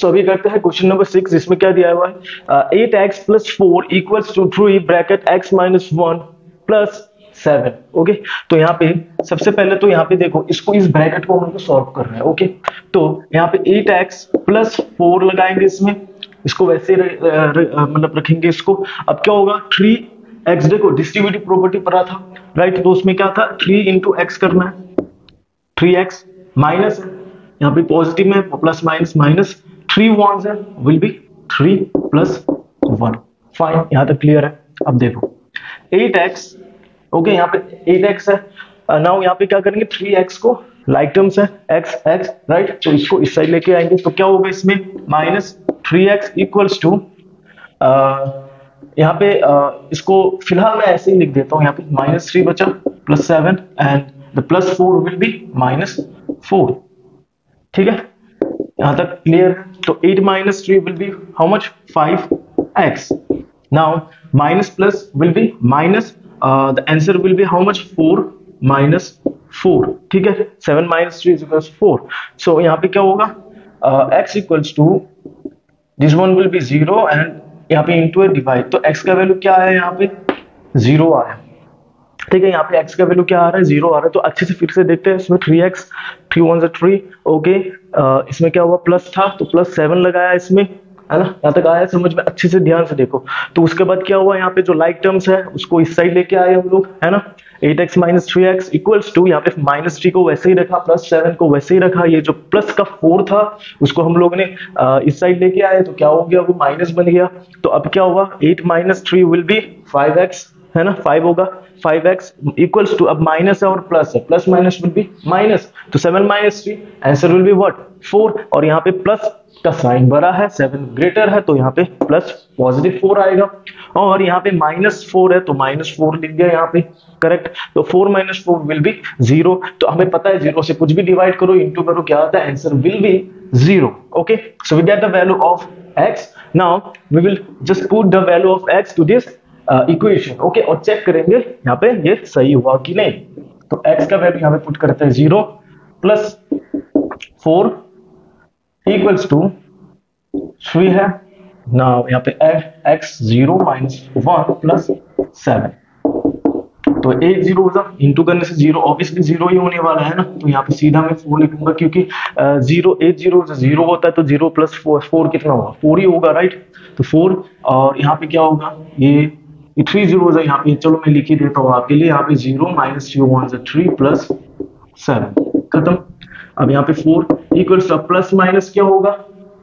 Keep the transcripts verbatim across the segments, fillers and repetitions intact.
सो अभी करते हैं क्वेश्चन नंबर सिक्स। इसमें क्या दिया हुआ है, eight x plus four equals to three bracket x minus one plus seven. Okay, तो यहाँ पे सबसे पहले तो यहाँ पे देखो, इसको इस ब्रैकेट को हमको सॉल्व करना है। ओके, तो यहाँ पे एट एक्स प्लस फोर लगाएंगे इसमें, इसको वैसे मतलब रखेंगे इसको। अब क्या होगा, थ्री एक्स, देखो डिस्ट्रीब्यूटिव प्रॉपर्टी पढ़ा था राइट, तो उसमें क्या था, थ्री इंटू एक्स करना है, थ्री एक्स माइनस है, यहाँ पे पॉजिटिव में plus minus minus, three ones है will be three plus one. Fine, यहाँ तक क्लियर है। अब देखो एट एक्स, ओके यहाँ पे एट एक्स है, नाउ यहाँ पे क्या करेंगे, थ्री एक्स को लाइक टर्म्स है एक्स एक्स राइट, तो इसको इस साइड लेके आएंगे, तो क्या होगा इसमें minus three x equals to, यहाँ पे uh, इसको फिलहाल मैं ऐसे ही लिख देता हूँ, यहाँ पे माइनस थ्री बचा plus seven and the plus four will be minus four. ठीक है, यहाँ तक क्लियर। तो eight minus three will be how much, five x. Now minus plus will be minus, the answer will be how much, four minus four. ठीक है, seven minus three is equals four. So यहाँ पे क्या होगा, x equals to this one will be zero and यहाँ पे into a divide, तो x का वैल्यू क्या है, यहाँ पे जीरो आया। ठीक है, यहाँ पे x का वैल्यू क्या आ रहा है, जीरो आ रहा है। तो अच्छे से फिर से देखते हैं, इसमें थ्री एक्स, थ्री वन से थ्री, ओके, इसमें क्या हुआ, प्लस था तो प्लस सेवन लगाया इसमें, है ना, यहाँ तक आया समझ में, अच्छे से ध्यान से देखो। तो उसके बाद क्या हुआ, यहाँ पे जो लाइक टर्म्स है उसको इस साइड लेके आए हम लोग, है ना, eight x minus three x equals to, यहाँ पे माइनस थ्री को वैसे ही रखा, प्लस सेवन को वैसे ही रखा, ये जो प्लस का फोर था उसको हम लोग ने आ, इस साइड लेके आए, तो क्या हो गया, वो माइनस बन गया। तो अब क्या हुआ, eight minus three will be five x, है ना, फाइव होगा, फाइव एक्स इक्वल्स टू, अब माइनस है और प्लस है, plus minus will be minus, तो seven minus three answer will be what, four, और यहाँ पे प्लस का साइन बड़ा है, सेवन ग्रेटर है, तो यहाँ पे प्लस पॉजिटिव फोर आएगा, और यहाँ पे माइनस फोर है तो माइनस फोर लिख दिया यहाँ पे, करेक्ट। तो four minus four will be zero, तो हमें पता है जीरो से कुछ भी डिवाइड करो इंटू करो क्या आता है, answer will be zero. Okay, so we get the value of x, now we will just put the value of x to this equation, okay, और चेक करेंगे यहाँ पे ये सही हुआ कि नहीं। तो x का वैल्यू यहाँ पे पुट करते हैं zero plus four equals to three है। नाउ यहाँ पे add x zero minus one plus seven, तो एट जीरो इंटू करने से जीरो ऑब्वियसली जीरो ही होने वाला है ना, तो यहाँ पे सीधा मैं फोर लिखूंगा, क्योंकि जीरो एट जीरो से जीरो होता है, तो जीरो प्लस फोर, फोर कितना होगा, फोर ही होगा राइट, तो फोर, और यहाँ पे क्या होगा, ये थ्री जीरो है यहाँ पे, चलो मैं लिख ही देता हूँ आपके लिए, यहाँ पे जीरो माइनस थ्री वन से थ्री प्लस सेवन, खत्म। अब यहाँ पे four equals to plus minus क्या होगा,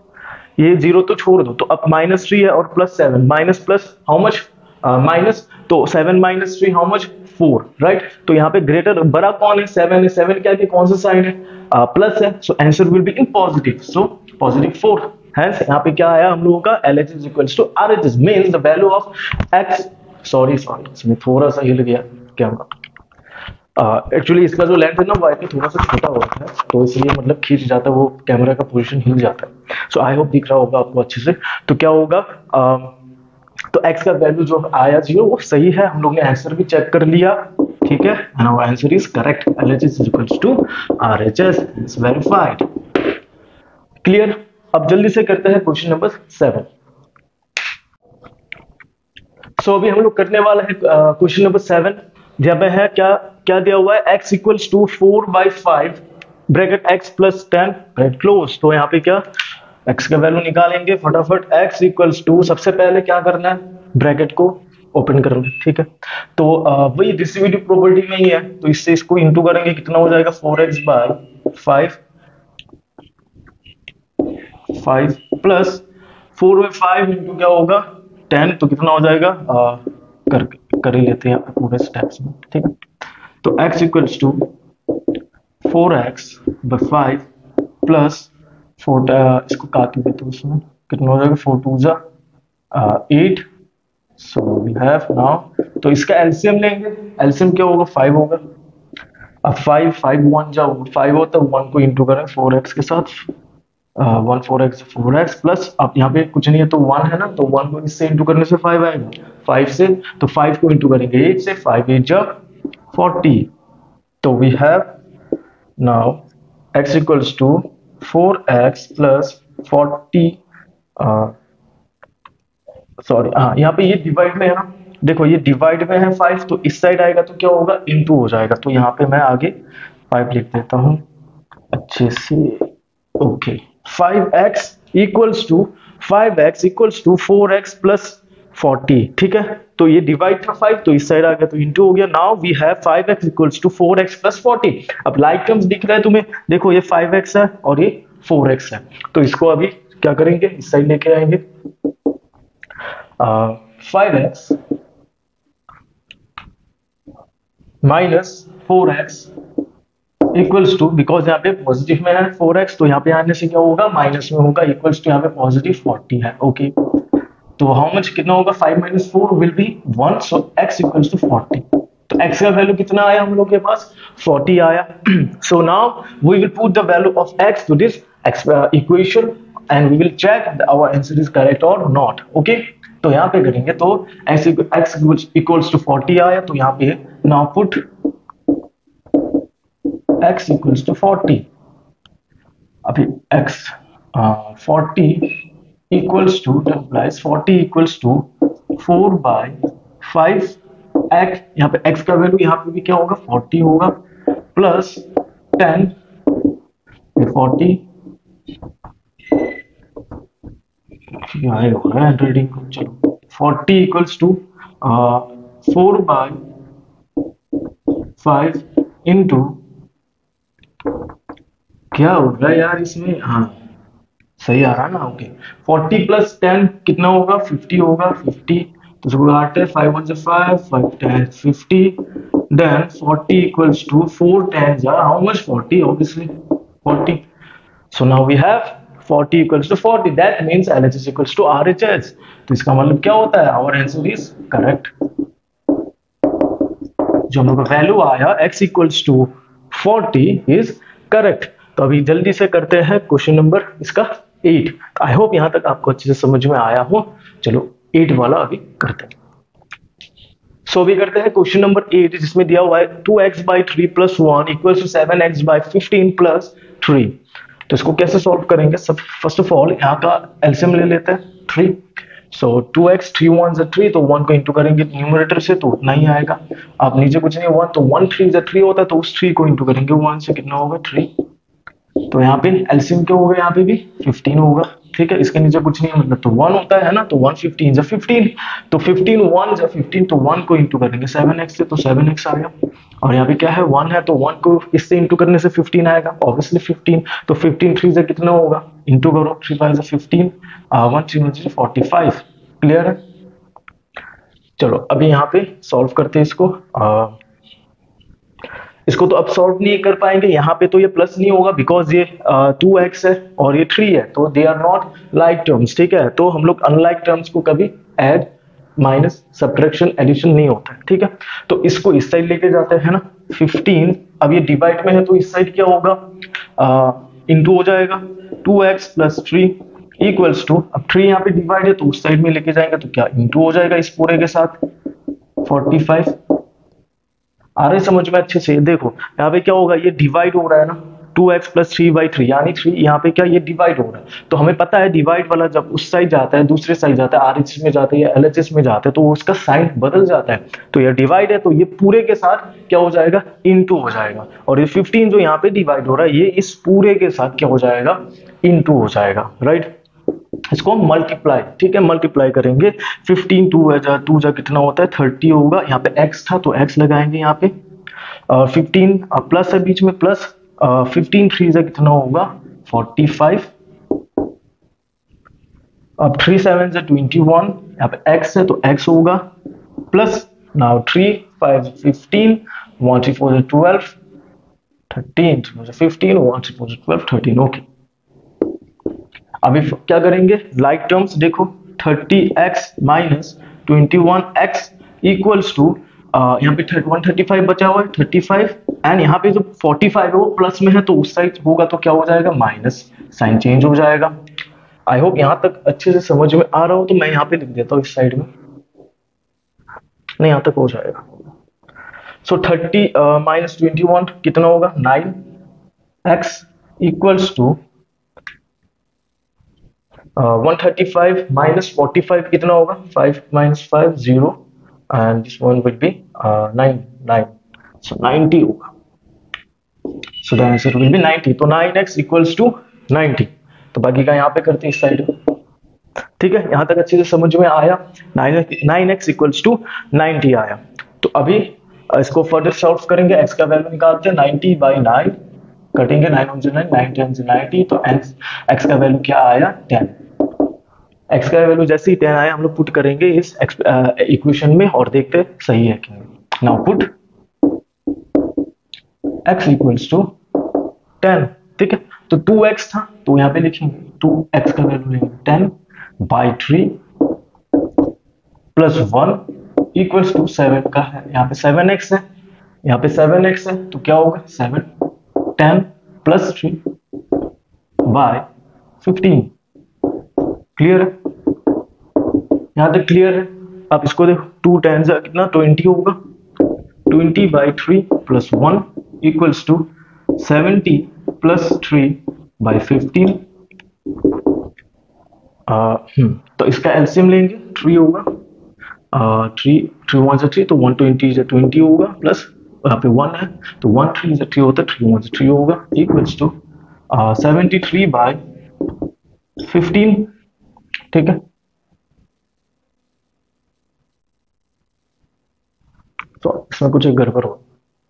ये जीरो तो छोड़ दो, तो अब माइनस थ्री है और plus seven, minus plus how much, minus, तो seven minus three how much, four right. तो यहाँ पे ग्रेटर बड़ा कौन है, सेवन है, सेवन क्या है, कौन सा साइन है, प्लस है, so answer will be in positive, so positive four. Hence यहाँ पे क्या आया हम लोगों का, L H is equals to R H is means the value of x, sorry sorry इसमें थोड़ा सा हिल गया कैमरा, एक्चुअली uh, इसका जो लेंथ है ना वो आई थोड़ा सा छोटा होता है, तो इसलिए मतलब खींच जाता है, वो कैमरा का पोजीशन हिल जाता है। सो आई होप दिख रहा होगा आपको अच्छे से। तो क्या होगा, uh, तो x का वैल्यू जो आया जीरो वो सही है, हम लोग ने आंसर भी चेक कर लिया, ठीक है, and our answer is correct, L H is equals to R H S, it's verified, clear. अब जल्दी से करते हैं क्वेश्चन नंबर सेवन। सो अभी हम लोग करने वाले हैं क्वेश्चन नंबर सेवन, जब है क्या क्या दिया हुआ है, x equals to four by five bracket x plus ten bracket close. तो यहाँ पे क्या x का वैल्यू निकालेंगे फटाफट, x इक्वल्स टू, सबसे पहले क्या करना है, ब्रैकेट को ओपन कर लो, ठीक है। तो uh, वही डिस्ट्रीब्यूटिव प्रॉपर्टी में ही है, तो इससे इसको इंटू करेंगे, कितना हो जाएगा, four x by five, five plus four by five into क्या होगा, टेन, तो कितना हो जाएगा, आ, कर कर ही लेते हैं यहाँ पे पूरे स्टेप्स में, ठीक है। तो x equals to four x by five plus four, इसको काट देते हैं, उसमें कितना हो जाएगा, फोर टू जा eight, so we have now, तो इसका एलसीएम लेंगे, एलसीएम क्या होगा, फाइव होगा। अब फाइव फाइव वन जा फाइव होता है, वन को इंटू करें फोर एक्स के साथ, one four x four x plus, अब यहाँ पे कुछ नहीं है तो वन है ना, तो वन को इससे इंटू करने से फाइव आएगा, फाइव से, तो फाइव को इंटू करेंगे एट से, फाइव एट जा फोर्टी, तो we have now x equals to four x plus forty, sorry हाँ यहाँ पे ये डिवाइड में है ना, देखो ये डिवाइड में है फाइव, तो इस साइड आएगा तो क्या होगा, इनटू हो जाएगा। तो यहाँ पे मैं आगे फाइव लिख देता हूँ अच्छे से। Okay, five x equals to five x equals to four x plus forty, ठीक है। तो ये डिवाइड था फाइव, तो इस साइड आ गया तो इनटू हो गया। Now we have five x equals to four x plus forty. अब लाइक टर्म्स दिख रहा है तुम्हें, देखो ये फाइव एक्स है और ये फोर एक्स है, तो इसको अभी क्या करेंगे, इस साइड लेके आएंगे। Five x minus four x equals to, because यहाँ पे पॉजिटिव में है फोर एक्स, तो यहाँ पे आने से क्या होगा, माइनस में होगा, इक्वल्स टू यहाँ पे पॉजिटिव फोर्टी है। ओके, तो हाउ मच कितना होगा, five minus four will be one, so x equals to forty. तो x का वैल्यू कितना आया हम लोग के पास, फोर्टी आया। So now we will put the value of x to this equation and we will check our answer is correct और नॉट। ओके, तो यहाँ पे करेंगे तो x इक्वल्स टू फोर्टी आया, तो यहाँ पे now put x equals to forty. अभी x forty equals to implies forty equals to four by five x, यहाँ पे x का वैल्यू यहाँ पे भी क्या होगा, फोर्टी होगा, plus ten forty, handwriting को, चलो forty equals to four by five into, क्या हो रहा है यार इसमें, हाँ सही आ रहा है ना। ओके, फोर्टी प्लस टेन कितना होगा, फिफ्टी होगा, फिफ्टी, तो इसको आठ है, फाइव वन से five, five ten fifty, then forty equals to four ten जा how much, forty, obviously forty. So now we have forty equals to forty, that means L H S equals to R H S। तो इसका मतलब क्या होता है, our answer is correct. जो हम लोग का वैल्यू आया x equals to forty is correct. तो अभी जल्दी से करते हैं क्वेश्चन नंबर इसका एट। आई होप यहां तक आपको अच्छे से समझ में आया हो। चलो एट वाला अभी करते हैं। सो so, अभी करते हैं क्वेश्चन नंबर एट, जिसमें दिया हुआ है two x by three plus one equal to seven x by fifteen plus three. तो इसको कैसे सॉल्व करेंगे, सब फर्स्ट ऑफ ऑल यहाँ का एलसीएम ले लेते हैं three. So two x, three one से थ्री, तो वन को इंटू करेंगे न्यूमरेटर से तो उतना ही आएगा। आप नीचे कुछ नहीं, वन तो वन थ्री से थ्री होता है, तो उस थ्री को इंटू करेंगे वन से, कितना होगा थ्री। तो यहाँ पे एलसीएम क्या होगा, यहाँ पे भी फिफ्टीन होगा, ठीक है। इसके नीचे कुछ नहीं मतलब तो वन होता है ना, तो वन फिफ्टीन जा फिफ्टीन, तो फिफ्टीन वन जा फिफ्टीन, तो वन को इंटू करेंगे सेवन एक्स से, तो सेवन एक्स आ गया। और यहाँ पे क्या है, वन है, तो वन को इससे इंटू करने से फिफ्टीन आएगा, ऑब्वियसली फिफ्टीन। तो फिफ्टीन थ्री से कितना होगा, इंटू करो, थ्री फाइव जा fifteen, one three one forty five. Clear है। चलो अभी यहाँ पे सॉल्व करते हैं इसको। आ, इसको तो अब सॉल्व नहीं कर पाएंगे, यहाँ पे तो ये प्लस नहीं होगा बिकॉज ये टू एक्स है और ये थ्री है, तो they are not like terms, ठीक है। तो हम लोग अनलाइक टर्म्स को कभी ऐड माइनस सब्ट्रैक्शन एडिशन नहीं होता है, ठीक है। तो इसको इस साइड लेके जाते हैं ना, फिफ्टीन, अब ये डिवाइड में है तो इस साइड क्या होगा, इंटू हो जाएगा, two x plus three equals to, अब थ्री यहाँ पे डिवाइड है तो उस साइड में लेके जाएंगे तो क्या इंटू हो जाएगा इस पूरे के साथ, फोर्टी फाइव। आ रहे समझ में अच्छे से, देखो यहाँ पे क्या होगा, ये डिवाइड हो रहा है ना, two x plus three by three, यानी थ्री यहाँ पे क्या, ये डिवाइड हो रहा है। तो हमें पता है डिवाइड वाला जब उस साइड जाता है, दूसरे साइड जाता है, आरएचएस में जाता है या एलएचएस में जाता है, तो उसका साइन बदल जाता है। तो ये डिवाइड है तो ये पूरे के साथ क्या हो जाएगा, इनटू हो जाएगा। और ये फिफ्टीन जो यहाँ पे डिवाइड हो रहा है, ये इस पूरे के साथ क्या हो जाएगा, इनटू हो जाएगा, राइट। इसको मल्टीप्लाई, ठीक है, मल्टीप्लाई करेंगे, फिफ्टीन टू जा टू जा कितना होता है, थर्टी होगा। यहाँ पे x था तो x लगाएंगे यहाँ पे, फिफ्टीन प्लस है बीच में, प्लस फिफ्टीन थ्री जा कितना होगा, फोर्टी फाइव। अब थ्री सेवन से ट्वेंटी वन, यहाँ पे x है तो x होगा, plus now three five fifteen, one three four twelve, thirteen fifteen, one three four twelve, thirteen. Okay, अभी क्या करेंगे, लाइक टर्म्स देखो, thirty x minus twenty one x equals to, यहाँ पे वन थर्टी फाइव बचा हुआ है, थर्टी फाइव, एंड यहाँ पे जो फोर्टी फाइव है वो प्लस में है तो उस साइड होगा तो क्या हो जाएगा, माइनस, साइन चेंज हो जाएगा। आई होप यहाँ तक अच्छे से समझ में आ रहा हो, तो मैं यहाँ पे लिख देता हूँ इस साइड में, नहीं यहाँ तक हो जाएगा। So thirty minus twenty one कितना होगा, nine x equals to one thirty five minus forty five कितना होगा, five minus five zero and this one will be nine nine, so ninety होगा। So the answer will be ninety. तो nine x equals to ninety. तो बाकी का यहाँ पे करते हैं इस साइड। ठीक है, यहाँ तक अच्छे से समझ में आया। Nine x equals to ninety आया। तो अभी इसको फर्दर सॉल्व करेंगे, एक्स का वैल्यू निकालते हैं, नाइंटी बाई नाइन कटेंगे, nine one nine, nine ten ninety, तो एक्स का वैल्यू क्या आया, टेन। एक्स का वैल्यू जैसे ही टेन आया हम लोग पुट करेंगे इस इक्वेशन में और देखते हैं सही है कि नहीं। Now put x equals to ten. ठीक है, तो टू एक्स था तो यहाँ पे लिखेंगे टू एक्स का वैल्यू लेंगे ten by three plus one equals to seven का है, यहाँ पे सेवन एक्स है, यहाँ पे सेवन एक्स है, तो क्या होगा seven ten plus three by fifteen. Clear है, यहां तक क्लियर है। अब इसको देखो, टू टेन जा कितना ट्वेंटी होगा, twenty by three plus one equals to seventy plus three by fifteen. तो इसका एलसीएम लेंगे, थ्री होगा, थ्री थ्री वन से थ्री तो वन ट्वेंटी से ट्वेंटी होगा, प्लस यहाँ पे वन है तो वन थ्री से थ्री होता है, थ्री वन से थ्री होगा, equals to seventy three by fifteen. ठीक है, तो इसमें कुछ एक गड़बड़ हो।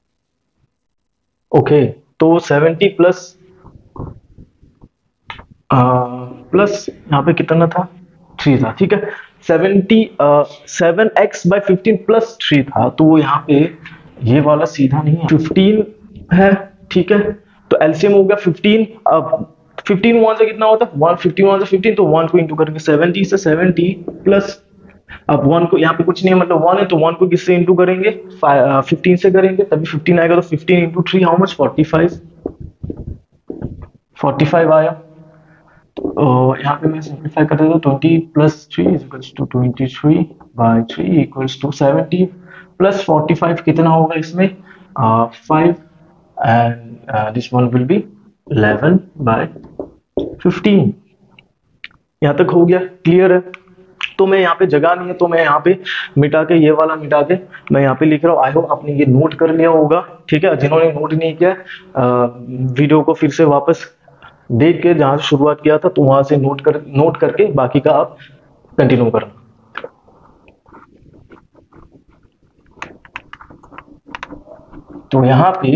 ओके, तो सेवेंटी प्लस प्लस यहाँ पे कितना था, थ्री था। ठीक है, seventy seven x by fifteen plus three था, तो वो यहाँ पे ये वाला सीधा नहीं है, फिफ्टीन है। ठीक है, तो एलसीएम हो गया फिफ्टीन। अब फिफ्टीन वन से कितना होता है, वन, फिफ्टीन वन से फिफ्टीन, तो वन को इंटू करेंगे सेवेंटी से सेवेंटी प्लस, अब वन को यहाँ पे कुछ नहीं है मतलब वन है, तो वन को किससे इंटू करेंगे, फिफ्टीन से करेंगे, तभी फिफ्टीन आएगा। तो fifteen into three how much, forty five, forty five आया। तो यहाँ पे मैं सिंप्लीफाई कर देता हूँ, twenty plus three equals to twenty three by three equals to seventy plus forty five कितना होगा इसमें, five and this one will be eleven by fifteen. यहाँ तक हो गया, क्लियर है। तो मैं यहाँ पे जगह नहीं है तो मैं यहाँ पे मिटा के, ये वाला मिटा के मैं यहाँ पे लिख रहा हूँ। आई होप आपने ये नोट कर लिया होगा। ठीक है, जिन्होंने नोट नहीं किया आ, वीडियो को फिर से वापस देख के जहां से शुरुआत किया था तो वहां से नोट कर नोट करके बाकी का आप कंटिन्यू करना। तो यहाँ पे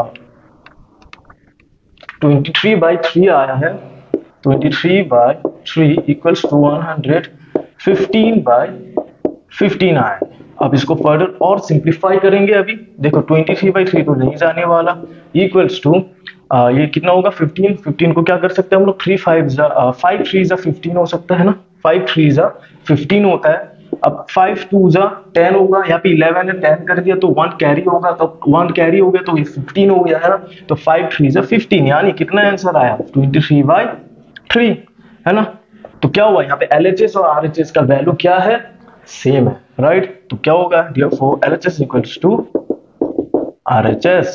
ट्वेंटी थ्री बाई थ्री आया है, twenty three by three equals to one hundred fifteen by fifteen आया है। अब इसको फर्दर और सिंप्लीफाई करेंगे। अभी देखो ट्वेंटी थ्री बाई थ्री तो नहीं जाने वाला, इक्वल्स टू ये कितना होगा, फिफ्टीन। फिफ्टीन को क्या कर सकते हैं हम लोग, थ्री फाइव जा फाइव थ्री जा फिफ्टीन हो सकता है ना, फाइव थ्री जा फिफ्टीन होता है। अब फाइव टू जा टेन होगा, यहाँ पे इलेवन है, टेन कर दिया तो वन कैरी होगा, तो वन कैरी हो गया तो ये फिफ्टीन हो गया है ना। तो फाइव थ्री जा फिफ्टीन, यानी कितना आंसर आया, ट्वेंटी थ्री बाई थ्री, है ना। तो क्या हुआ यहाँ पे एल एच एस और आर एच एस का वैल्यू क्या है, सेम है, राइट। तो क्या होगा, therefore L H S equals to R H S,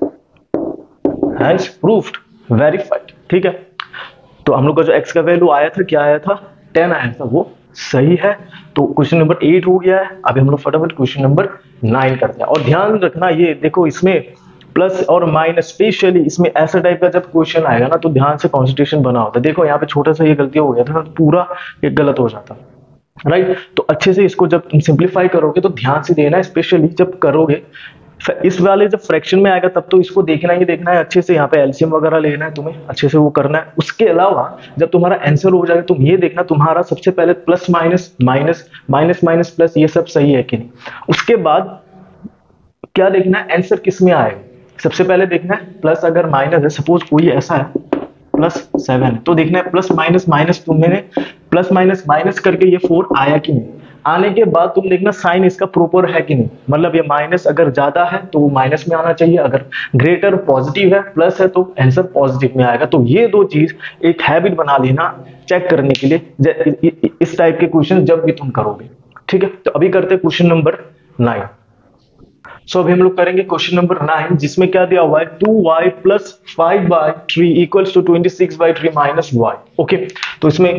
hence proved, verified। ठीक है, तो हम लोग का जो x का वैल्यू आया था, क्या आया था, टेन आया था, वो सही है। तो क्वेश्चन नंबर एट हो गया है। अभी हम लोग फटाफट क्वेश्चन नंबर नाइन करते हैं। और ध्यान रखना, ये देखो इसमें प्लस और माइनस, स्पेशली इसमें ऐसा टाइप का जब क्वेश्चन आएगा ना तो ध्यान से कॉन्सेंट्रेशन बना होता है। देखो यहाँ पे छोटा सा ये गलती हो गया था, पूरा ये गलत हो जाता, राइट right? तो अच्छे से इसको जब तुम सिंप्लीफाई करोगे तो ध्यान से देना है, स्पेशली जब करोगे इस वाले जब फ्रैक्शन में आएगा तब तो इसको देखना ही देखना है अच्छे से। यहाँ पे एलसीएम वगैरह लेना है तुम्हें, अच्छे से वो करना है। उसके अलावा जब तुम्हारा आंसर हो जाए तुम ये देखना तुम्हारा सबसे पहले plus minus minus minus minus plus ये सब सही है कि नहीं। उसके बाद क्या देखना है, आंसर किस में आएगा। सबसे पहले देखना है प्लस, अगर माइनस है, सपोज कोई ऐसा है प्लस सेवन है, तो देखना है प्लस माइनस माइनस तुमने प्लस माइनस माइनस करके ये फोर आया कि नहीं। आने के बाद तुम देखना साइन इसका प्रॉपर है कि नहीं, मतलब ये माइनस अगर ज्यादा है तो वो माइनस में आना चाहिए, अगर ग्रेटर पॉजिटिव है प्लस है तो आंसर पॉजिटिव में आएगा। तो ये दो चीज एक हैबिट बना लेना चेक करने के लिए इस टाइप के क्वेश्चन जब भी तुम करोगे। ठीक है, तो अभी करते हैं क्वेश्चन नंबर नाइन। सो अभी हम लोग करेंगे क्वेश्चन नंबर नाइन, जिसमें क्या दिया हुआ है, two y plus five by three equals to twenty six by three minus y. Okay, तो इसमें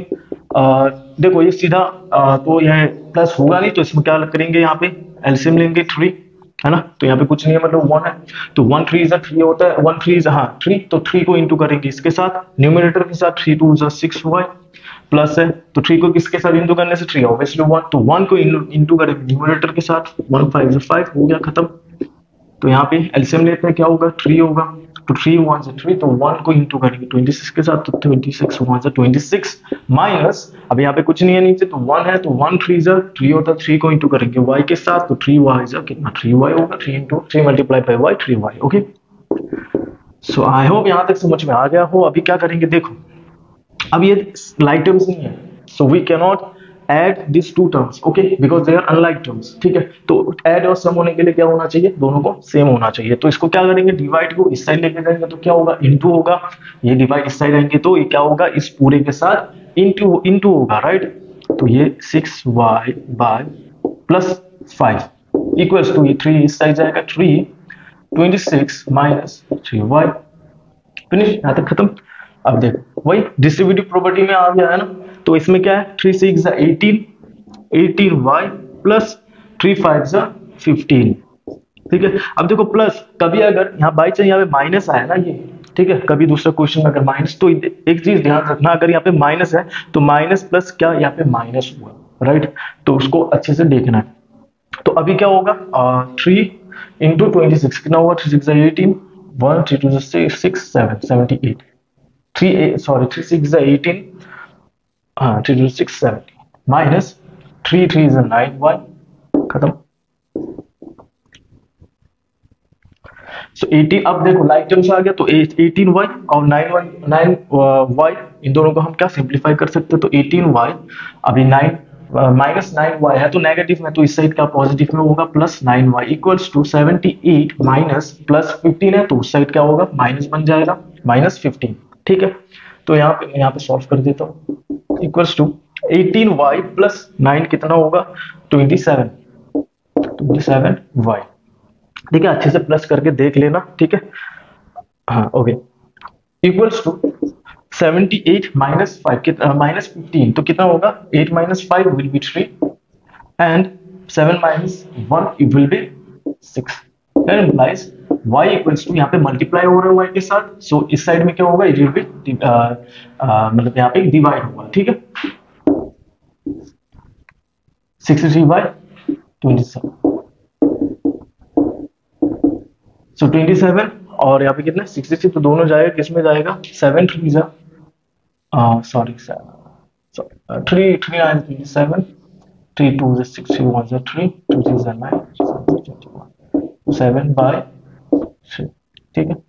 आ, देखो ये सीधा आ, तो यह प्लस होगा नहीं, तो इसमें क्या करेंगे, यहाँ पे एलसीएम लेंगे थ्री, है ना, तो यहाँ पे कुछ नहीं है, मतलब वन है, तो वन थ्री इज थ्री होता है, वन थ्री इज हाँ थ्री, तो थ्री को इंटू करेंगे इसके साथ, न्यूमरेटर के साथ, three two is six y, plus है तो थ्री को किसके साथ इंटू करने से, थ्री ऑब्वियसली वन, तो वन को इंटू करेंगे न्यूमरेटर के साथ, वन फाइव फाइव, हो गया खत्म। तो यहाँ पे एलसीएम लेते हैं, क्या होगा, थ्री होगा, तो थ्री वन से थ्री, तो वन को इंटू करेंगे ट्वेंटी सिक्स के साथ, तो ट्वेंटी सिक्स वन से ट्वेंटी सिक्स माइनस, अब यहाँ पे कुछ नहीं है नीचे, तो वन है, तो वन थ्री जा थ्री होता है, थ्री को इंटू करेंगे वाई के साथ, तो थ्री वाई जा कितना, थ्री वाई होगा, three into three multiply by y, three y. Okay, so I hope यहाँ तक समझ में आ गया हो। अभी क्या करेंगे, देखो अब ये लाइक टर्म्स नहीं है, so we can not add this two terms, okay, because they are unlike terms, ठीक है, तो ऐड और सम होने के लिए क्या होना चाहिए, दोनों को सेम होना चाहिए, तो इसको क्या करेंगे, डिवाइड को इस साइड लेके जाएंगे तो क्या होगा, इनटू होगा, ये डिवाइड इस साइड आएंगे तो ये क्या होगा, इस पूरे के साथ इनटू इनटू होगा, राइट, तो ये six y by plus five equals to, ये थ्री इस साइड जाएगा, three twenty six minus three y, finish, यहां तक खत्म। अब देखो वही डिस्ट्रीब्यूटिव प्रॉपर्टी में आ गया है ना, तो इसमें क्या है, three six eighteen, eighteen y plus three five fifteen, ठीक है। अब देखो प्लस, कभी अगर यहाँ बाई चांस यहाँ पे माइनस आया ना ये, ठीक है, कभी दूसरा क्वेश्चन में अगर माइनस, तो एक चीज ध्यान रखना, अगर यहाँ पे माइनस है तो माइनस प्लस क्या, यहाँ पे माइनस हुआ, राइट, तो उसको अच्छे से देखना है। तो अभी क्या होगा, थ्री इंटू ट्वेंटी सिक्स कितना होगा, three six eighteen, one three two six seven seventy eight, three sorry three six eighteen, हाँ three two six seventy minus three three is nine y, खत्म। सो एटीन, अब देखो like terms आ गया, तो eighteen y और nine y, nine y, इन दोनों को हम क्या सिंप्लीफाई कर सकते हैं, तो एटीन वाई, अभी नाइन माइनस नाइन वाई है तो नेगेटिव में, तो इस साइड का पॉजिटिव में होगा, plus nine y equals to seventy eight minus plus fifteen है, तो उस साइड क्या होगा, माइनस बन जाएगा, माइनस फिफ्टीन, ठीक है। तो यहाँ पे यहाँ पे सॉल्व कर देता हूँ, equals to eighteen y plus nine कितना होगा, twenty seven, twenty seven y, ठीक है, अच्छे से प्लस करके देख लेना, ठीक है, हाँ okay, equals to seventy eight minus five minus fifteen, तो कितना होगा, eight minus five will be three and seven minus one it will be six, that implies y equals to, यहाँ पे मल्टीप्लाई हो रहा है y के साथ, सो so इस साइड में क्या होगा, इट विल बी मतलब यहाँ पे डिवाइड होगा, ठीक है, sixty three by twenty seven, so twenty seven और यहाँ पे कितना सिक्सटी थ्री, तो दोनों जाएगा, किसमें जाएगा, सेवन थ्री जा sorry sorry three three nine twenty seven, three two जा सिक्स, थ्री वन जा थ्री, टू थ्री जा nine, twenty one, seven by three, ठीक है,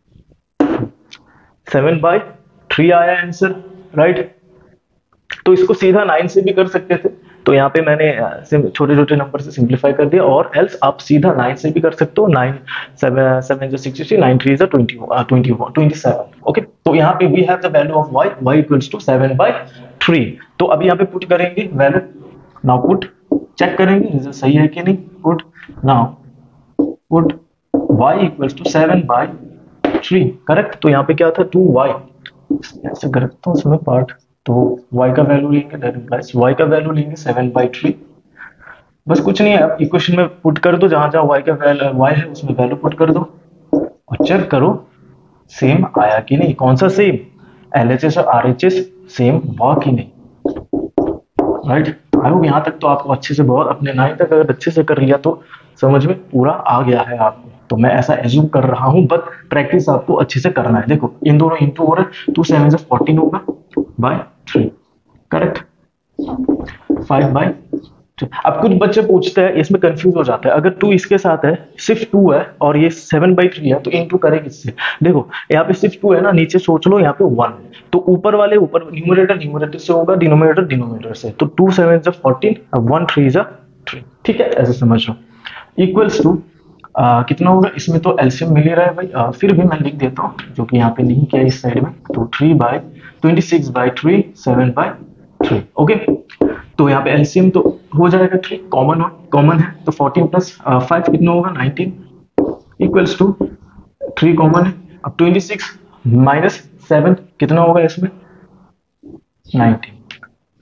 सेवन बाय थ्री आया आंसर, राइट। तो इसको सीधा नाइन से भी कर सकते थे, तो यहाँ पे मैंने छोटे छोटे नंबर से सिंप्लीफाई कर दिया, और एल्स आप सीधा नाइन से भी कर सकते हो, नाइन सेवन सेवन जो सिक्सटी, नाइन थ्री जो twenty twenty twenty seven, okay. तो यहाँ पे we have the value of y, y equals to seven by three, तो अभी यहाँ पे पुट करेंगे वैल्यू, नाउ पुट, चेक करेंगे रिजल्ट सही है कि नहीं, put now put y equals to seven by three, correct, तो यहाँ पे क्या था, टू वाई, ऐसे करता हूँ इसमें पार्ट, तो y का वैल्यू लेंगे, दैट इंप्लाइज y का वैल्यू लेंगे सेवन बाई थ्री, बस कुछ नहीं है, अब इक्वेशन में पुट कर दो, जहां जहां y का वैल्यू y है उसमें वैल्यू पुट कर दो, और चेक करो सेम आया कि नहीं, कौन सा सेम, L H S और R H S सेम हुआ कि नहीं, राइट। आई होप यहाँ तक तो आपको अच्छे से, बहुत अपने नाइन तक अगर अच्छे से कर लिया तो समझ में पूरा आ गया है आपको, तो मैं ऐसा एज्यूम कर रहा हूँ, बट प्रैक्टिस आपको अच्छे से करना है। देखो इन दोनों इंटू हो रहा है, टू सेवन से फोर्टीन होगा by three, correct, five by three. अब कुछ बच्चे पूछते हैं, इसमें कंफ्यूज हो जाता है, अगर टू इसके साथ है, सिर्फ टू है और ये सेवन बाई थ्री है, तो इंटू करें किससे, देखो यहाँ पे सिर्फ टू है ना, नीचे सोच लो यहाँ पे वन, तो ऊपर वाले ऊपर न्यूमरेटर न्यूमरेटर से होगा, डिनोमिनेटर डिनोमिनेटर से, तो टू सेवन से फोर्टीन, वन थ्री जा थ्री, ठीक है, ऐसे समझ लो, इक्वल्स टू Uh, कितना होगा, इसमें तो एलसीएम मिल ही रहा है भाई, uh, फिर भी मैं लिख देता हूँ जो कि यहाँ पे नहीं किया इस साइड में, तो three by twenty six by three, seven by three, okay. तो यहाँ पे एलसीएम तो हो जाएगा थ्री, कॉमन कॉमन है, तो फोर्टीन प्लस फाइव कितना होगा, nineteen, equals to three common है, अब ट्वेंटी सिक्स माइनस सेवन कितना होगा इसमें, नाइनटीन,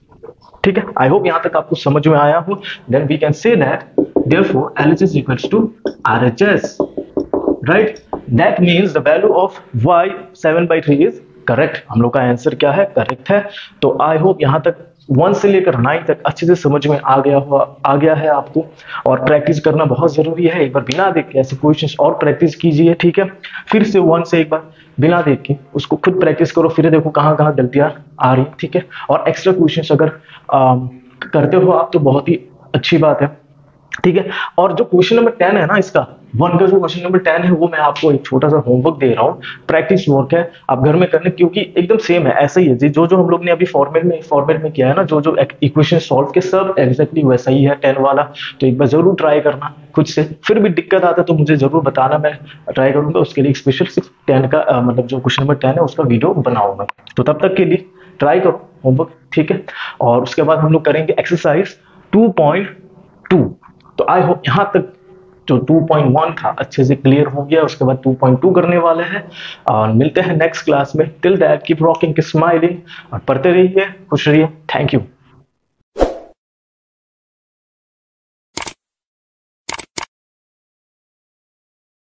ठीक है, आई होप यहाँ तक आपको समझ में आया हो। Then we can say that therefore L H S equals to R H S, right? That means the value of y seven by three is correct. हम लोग का आंसर क्या है? करेक्ट है। तो आई होप यहाँ तक वन से लेकर नाइन तक अच्छे से समझ में आ गया हुआ आ गया है आपको, और प्रैक्टिस करना बहुत जरूरी है। एक बार बिना देख के ऐसे क्वेश्चंस और प्रैक्टिस कीजिए, ठीक है? फिर से वन से एक बार बिना देख के उसको खुद प्रैक्टिस करो, फिर देखो कहाँ कहाँ गलतियां आ रही, ठीक है? और एक्स्ट्रा क्वेश्चंस अगर आ, करते हो आप तो बहुत ही अच्छी बात है, ठीक है? और जो क्वेश्चन नंबर टेन है ना, इसका वन का जो क्वेश्चन नंबर टेन है, वो मैं आपको एक छोटा सा होमवर्क दे रहा हूँ, प्रैक्टिस वर्क है, आप घर में करने, क्योंकि एकदम सेम है, ऐसा ही है जी जो जो हम लोग ने अभी फॉर्मेट में फॉर्मेट में किया है ना, जो जो इक्वेशन सॉल्व के सब एग्जैक्टली वैसा ही है टेन वाला। तो एक बार जरूर ट्राई करना खुद से, फिर भी दिक्कत आता है तो मुझे जरूर बताना, मैं ट्राई करूंगा उसके लिए स्पेशल सिक्स टेन का आ, मतलब जो क्वेश्चन नंबर टेन है उसका वीडियो बनाऊंगा। तो तब तक के लिए ट्राई करो होमवर्क, ठीक है? और उसके बाद हम लोग करेंगे एक्सरसाइज टू पॉइंट टू। तो आई होप यहाँ तक जो टू पॉइंट वन था अच्छे से क्लियर हो गया। उसके बाद टू पॉइंट टू करने वाले हैं, और मिलते हैं नेक्स्ट क्लास में। Till that keep rocking, keep smiling, और पढ़ते रहिए, खुश रहिए। Thank you.